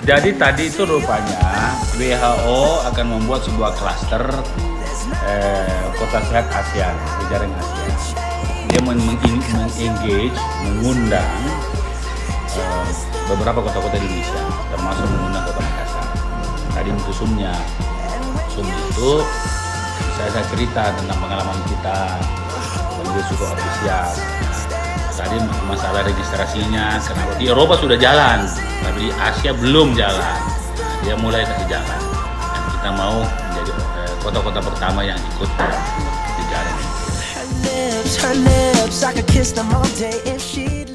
Jadi tadi itu rupanya WHO akan membuat sebuah klaster kota sehat ASEAN, jaring ASEAN. Dia mengengage, mengundang beberapa kota-kota di Indonesia, termasuk mengundang Kota Makassar. Tadi untuk Zoom-nya, Zoom itu saya cerita tentang pengalaman kita, dia cukup ofisial. Tadi masalah registrasinya, kenapa di Eropa sudah jalan, tapi di Asia belum jalan. Dia mulai dari jalan. Dan kita mau menjadi kota-kota pertama yang ikut di jalan ini.